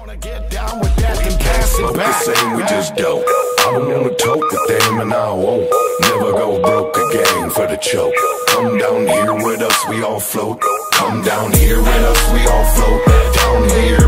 Wanna get down with that, then pass it back. The same, we just dope. I don't wanna talk with them and I won't. Never go broke again for the choke. Come down here with us, we all float. Come down here with us, we all float. Down here